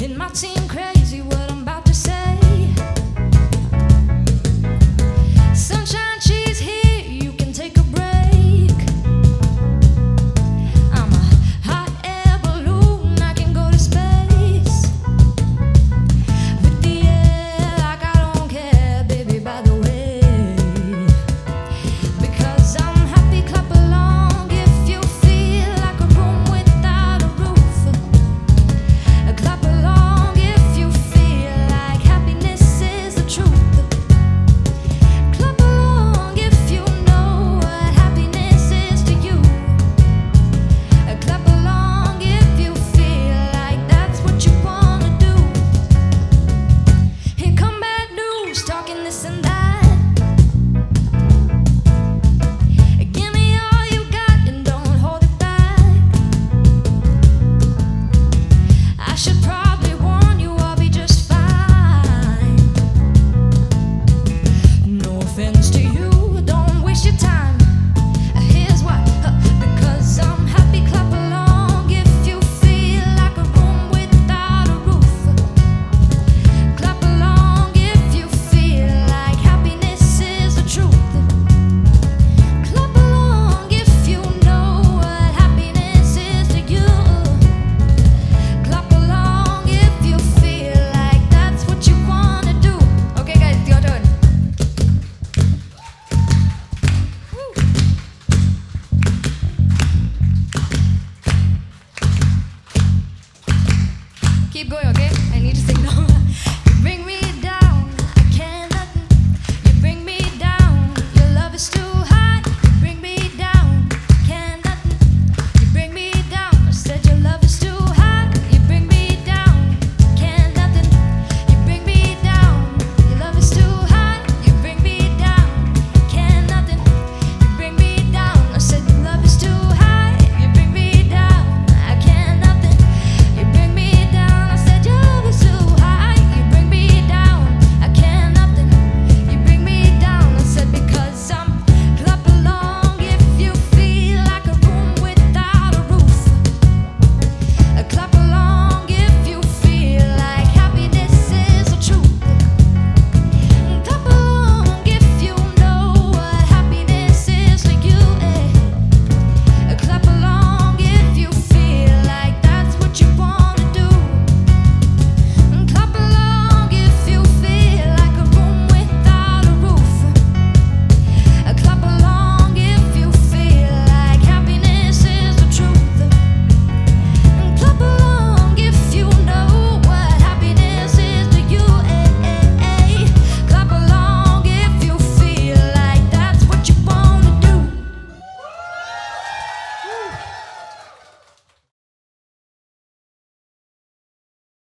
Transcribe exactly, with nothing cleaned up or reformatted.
It might seem crazy what I'm about to say. Sunshine, she's here, you can take a break. I'm a hot air balloon, I can go to space. With the air like I don't care, baby, by the way. Because I'm happy, clap along if you feel like a room without a roof. Clap along if you feel like happiness is the truth. Clap along if you know what happiness is to you. Clap along if you feel like that's what you wanna do. Here come bad news, talking this and that. Give me all you got and don't hold it back. I should probably warn you, I'll be just fine. No offense to you, don't waste your time. Here's why, huh, because I'm happy, clap along if you feel like a room without a roof. Clap along if you feel like happiness is the truth. Clap along if you know what happiness is to you. Clap along if you feel like that's what you wanna do. Okay, guys, your turn. Woo. Keep going, okay?